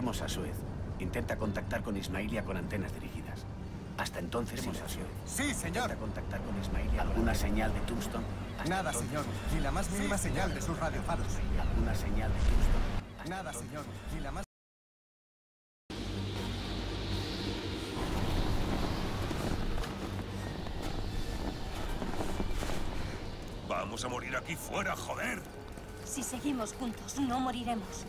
Iremos a Suez. Intenta contactar con Ismailia con antenas dirigidas. Hasta entonces iremos a Suez. Sí, señor. Intenta contactar con Ismailia. ¿Alguna señal de Tombstone? Nada, señor. Ni la más mínima señal de sus radiofaros. ¿Alguna señal de Tombstone? Nada, señor. Ni la más... Vamos a morir aquí fuera, joder. Si seguimos juntos, no moriremos.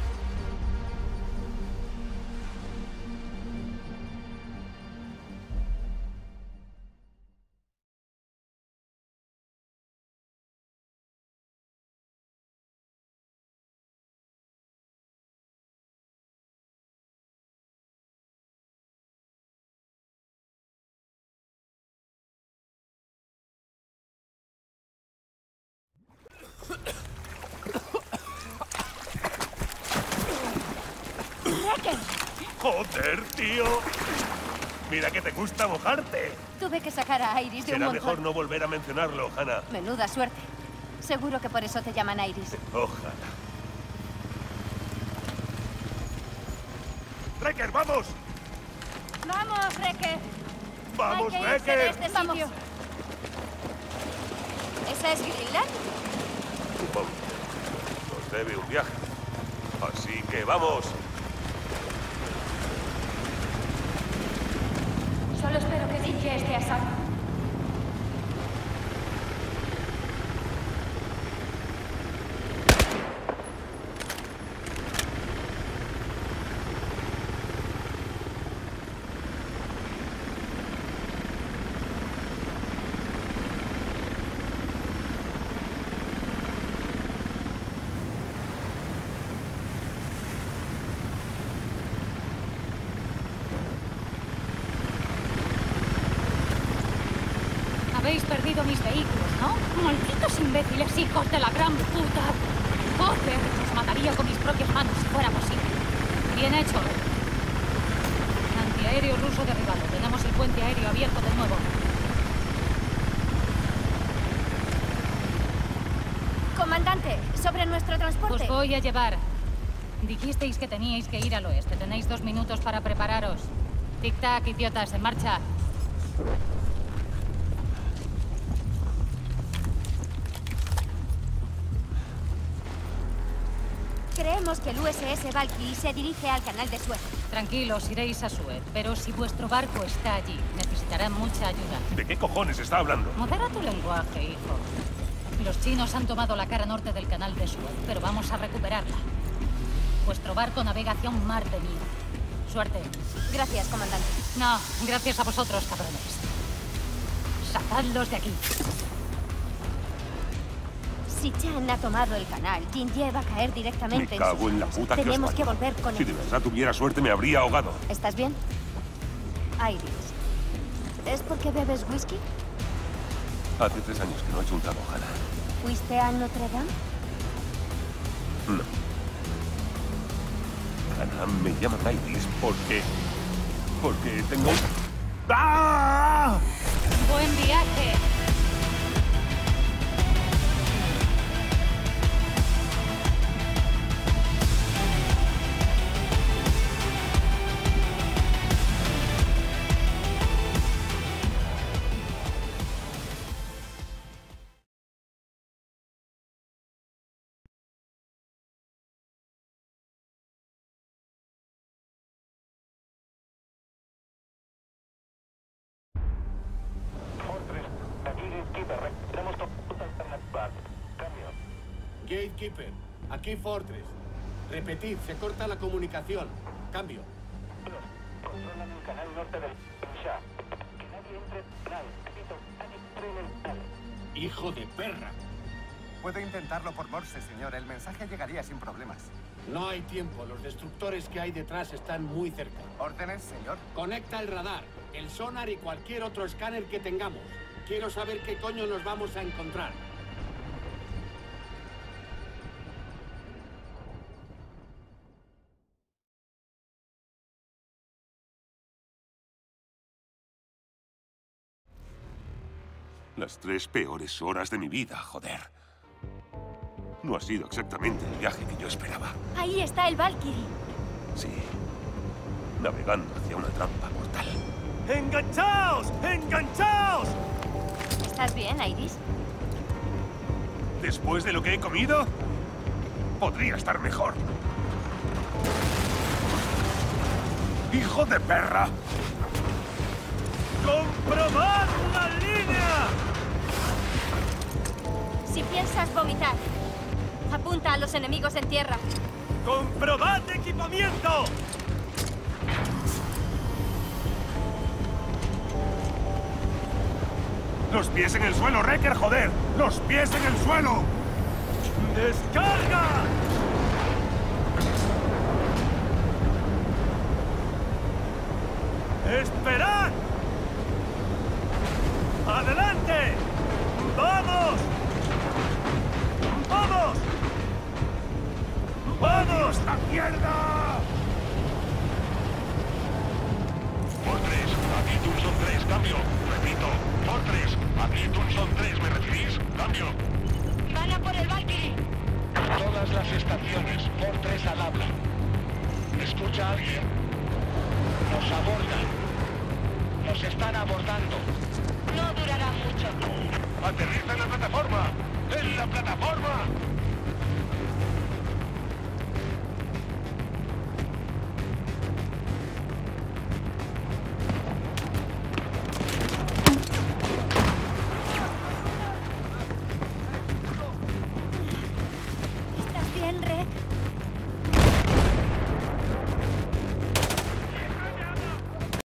¡Joder, tío! Mira que te gusta mojarte. Tuve que sacar a Iris de un Será montón. mejor no volver a mencionarlo, Hannah. Menuda suerte. Seguro que por eso te llaman Iris. Ojalá. ¡Recker, vamos! ¡Vamos, Recker! ¡Vamos, Hay que irse de Recker! este sitio. ¿Esa es Greenland? Supongo. Nos debe un viaje. Así que vamos. Solo espero que Cynthia esté a salvo. Habéis perdido mis vehículos, ¿no? Malditos imbéciles, hijos de la gran puta. Joder, os mataría con mis propias manos si fuera posible. Bien hecho. Antiaéreo ruso derribado. Tenemos el puente aéreo abierto de nuevo. Comandante, sobre nuestro transporte. Os voy a llevar. Dijisteis que teníais que ir al oeste. Tenéis 2 minutos para prepararos. Tic-tac, idiotas, en marcha. Creemos que el USS Valkyrie se dirige al canal de Suez. Tranquilos, iréis a Suez. Pero si vuestro barco está allí, necesitarán mucha ayuda. ¿De qué cojones está hablando? Modera tu lenguaje, hijo. Los chinos han tomado la cara norte del canal de Suez, pero vamos a recuperarla. Vuestro barco navega hacia un mar de miel. Suerte. Gracias, comandante. No, gracias a vosotros, cabrones. Sacadlos de aquí. Si Chan ha tomado el canal, Jinye va a caer Me directamente cago en la sus manos. puta que os Tenemos que parió. volver con Si él. de verdad tuviera suerte, me habría ahogado. ¿Estás bien? Iris. ¿Es porque bebes whisky? Hace 3 años que no he chuntado, Hannah. ¿Fuiste a Notre Dame? No. Hannah, me llaman Iris porque tengo... ¡Ah! Buen viaje. Gatekeeper, aquí Fortress. Repetid, se corta la comunicación. Cambio. Controlan el canal norte del Shah. Que nadie entre en el canal. Repito, nadie entre en el canal. ¡Hijo de perra! Puede intentarlo por Morse, señor. El mensaje llegaría sin problemas. No hay tiempo. Los destructores que hay detrás están muy cerca. ¿Órdenes, señor? Conecta el radar, el sonar y cualquier otro escáner que tengamos. Quiero saber qué coño nos vamos a encontrar. Las 3 peores horas de mi vida, joder. No ha sido exactamente el viaje que yo esperaba. Ahí está el Valkyrie. Sí. Navegando hacia una trampa mortal. ¡Enganchaos! ¡Enganchaos! ¿Estás bien, Iris? Después de lo que he comido, podría estar mejor. ¡Hijo de perra! ¡Comprobad la línea! Si piensas vomitar, apunta a los enemigos en tierra. ¡Comprobad equipamiento! ¡Los pies en el suelo, Wrecker, joder! ¡Los pies en el suelo! ¡Descarga! ¡Esperad! ¡Adelante! ¡Vamos! ¡Vamos! ¡Vamos! ¡La mierda! Fortress, aquí Tunson 3, cambio. Repito, Fortress, aquí Tunson 3, ¿me recibís? Cambio. Van a por el Valkyrie. Todas las estaciones, Fortress al habla. ¿Escucha a alguien? Nos abordan. Nos están abordando. No durará mucho. ¡Aterriza en la plataforma! ¡En la plataforma!